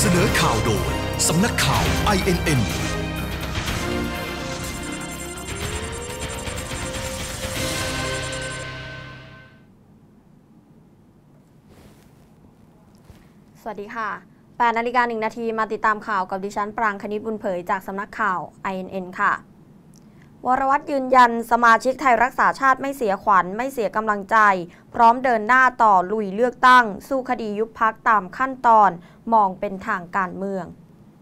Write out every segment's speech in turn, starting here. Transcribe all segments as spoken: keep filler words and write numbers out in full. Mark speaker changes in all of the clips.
Speaker 1: เสนอข่าวโดยสำนักข่าว ไอ เอ็น เอ็น
Speaker 2: สวัสดีค่ะแปดนาฬิกาหนึ่งนาทีมาติดตามข่าวกับดิฉันปรางคณิตบุญเผยจากสำนักข่าว ไอ เอ็น เอ็น ค่ะวรวัฒน์ยืนยันสมาชิกไทยรักษาชาติไม่เสียขวัญไม่เสียกำลังใจพร้อมเดินหน้าต่อลุยเลือกตั้งสู้คดียุบพรรคตามขั้นตอนมองเป็นทางการเมือง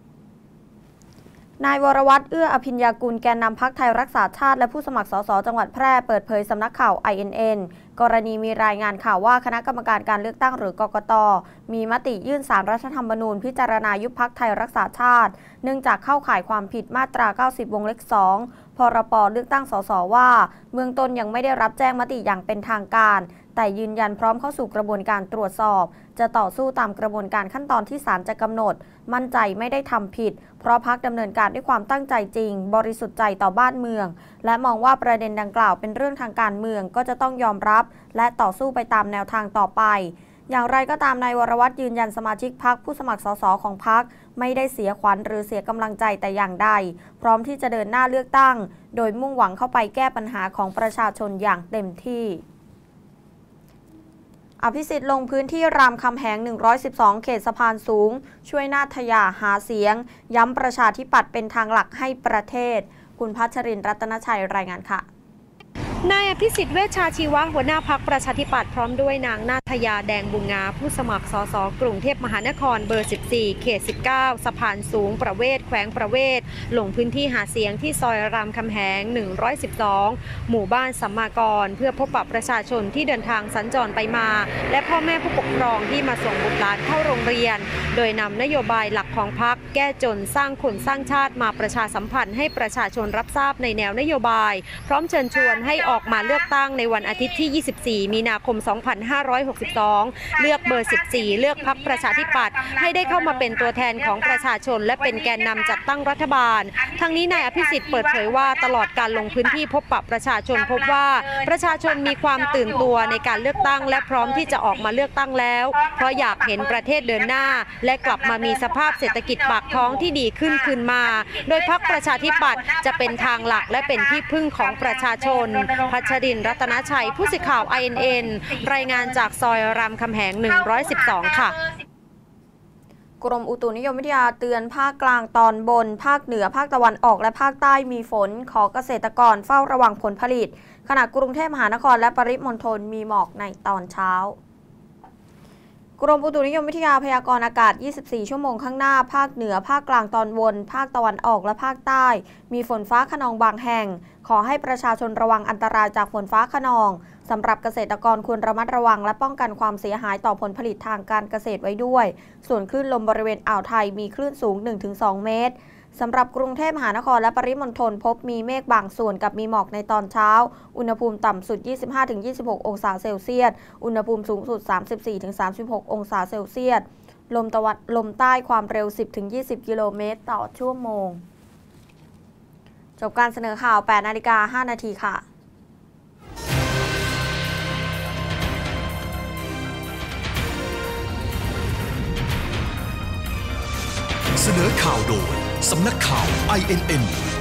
Speaker 2: นายวรวัฒน์เอื้ออภิญญากุลแกนนำพรรคไทยรักษาชาติและผู้สมัครสสจังหวัดแพร่เปิดเผยสำนักข่าว ไอ เอ็น เอ็น กรณีมีรายงานข่าวว่าคณะกรรมการการเลือกตั้งหรือกกต.มีมติยื่นศาลรัฐธรรมนูญพิจารณายุบพรรคไทยรักษาชาติเนื่องจากเข้าข่ายความผิดมาตราเก้าสิบวงเล็บสองพรบเลือกตั้งสสว่าเบื้องต้นยังไม่ได้รับแจ้งมติอย่างเป็นทางการแต่ยืนยันพร้อมเข้าสู่กระบวนการตรวจสอบจะต่อสู้ตามกระบวนการขั้นตอนที่ศาลจะกำหนดมั่นใจไม่ได้ทำผิดเพราะพรรคดำเนินการด้วยความตั้งใจจริงบริสุทธิ์ใจต่อบ้านเมืองและมองว่าประเด็นดังกล่าวเป็นเรื่องทางการเมืองก็จะต้องยอมรับและต่อสู้ไปตามแนวทางต่อไปอย่างไรก็ตามนายวรวัฒน์ยืนยันสมาชิกพรรคผู้สมัครสสของพรรคไม่ได้เสียขวัญหรือเสียกำลังใจแต่อย่างใดพร้อมที่จะเดินหน้าเลือกตั้งโดยมุ่งหวังเข้าไปแก้ปัญหาของประชาชนอย่างเต็มที่อภิสิทธิ์ลงพื้นที่รามคำแหงหนึ่งร้อยสิบสองเขตสะพานสูงช่วยนาทยาหาเสียงย้ำประชาธิปัตย์เป็นทางหลักให้ประเทศคุณพัชรินทร์รัตนชัยรายงานค่ะ
Speaker 3: นายอภิสิทธิ์เวชชาชีวะหัวหน้าพรรคประชาธิปัตย์พร้อมด้วยนางนาทยาแดงบุญงาผู้สมัครสสกรุงเทพมหานครเบอร์สิบสี่เขตสิบเก้าสะพานสูงประเวศแขวงประเวศลงพื้นที่หาเสียงที่ซอยรามคำแหงหนึ่งร้อยสิบสองหมู่บ้านสัมมากรเพื่อพบปะประชาชนที่เดินทางสัญจรไปมาและพ่อแม่ผู้ปกครองที่มาส่งบุตรหลานเข้าโรงเรียนโดยนำนโยบายหลักของพรรคแก้จนสร้างคนสร้างชาติมาประชาสัมพันธ์ให้ประชาชนรับทราบในแนวนโยบายพร้อมเชิญชวนให้ออกมาเลือกตั้งในวันอาทิตย์ที่ยี่สิบสี่มีนาคมสองพันห้าร้อยหกสิบสองเลือกเบอร์สิบสี่เลือกพรรคประชาธิปัตย์ให้ได้เข้ามาเป็นตัวแทนของประชาชนและเป็นแกนนำจัดตั้งรัฐบาลทั้งนี้นายอภิสิทธิ์เปิดเผยว่าตลอดการลงพื้นที่พบปะประชาชนพบว่าประชาชนมีความตื่นตัวในการเลือกตั้งและพร้อมที่จะออกมาเลือกตั้งแล้วเพราะอยากเห็นประเทศเดินหน้าและกลับมามีสภาพเศรษฐกิจปากท้องที่ดีขึ้นคืนมาโดยพรรคประชาธิปัตย์จะเป็นทางหลักและเป็นที่พึ่งของประชาชนพัชรินทร์รัตนชัยผู้สื่อข่าว ไอ เอ็น เอ็น รายงานจากซอยรามคำแหงหนึ่งร้อยสิบสองค่ะ
Speaker 2: กรมอุตุนิยมวิทยาเตือนภาคกลางตอนบนภาคเหนือภาคตะวันออกและภาคใต้มีฝนขอเกษตรกรเฝ้าระวังผลผลิตขณะกรุงเทพมหานครและปริมณฑลมีหมอกในตอนเช้ากรมอุตุนิยมวิทยาพยากรณ์อากาศยี่สิบสี่ชั่วโมงข้างหน้าภาคเหนือภาคกลางตอนบนภาคตะวันออกและภาคใต้มีฝนฟ้าคะนองบางแห่งขอให้ประชาชนระวังอันตรายจากฝนฟ้าคะนองสำหรับเกษตรกรควรระมัดระวังและป้องกันความเสียหายต่อผลผลิตทางการเกษตรไว้ด้วยส่วนคลื่นลมบริเวณอ่าวไทยมีคลื่นสูง หนึ่งถึงสอง เมตรสำหรับกรุงเทพมหานครและปริมณฑลพบมีเมฆบางส่วนกับมีหมอกในตอนเช้าอุณหภูมิต่ำสุด ยี่สิบห้าถึงยี่สิบหก องศาเซลเซียสอุณหภูมิสูงสุด สามสิบสี่ถึงสามสิบหก องศาเซลเซียสลมตะวันลมใต้ความเร็ว สิบถึงยี่สิบ กิโลเมตรต่อชั่วโมงจบการเสนอข่าว แปดนาฬิกาห้านาทีค่ะ
Speaker 1: เสนอข่าวโดยสำนักข่าว ไอ เอ็น เอ็น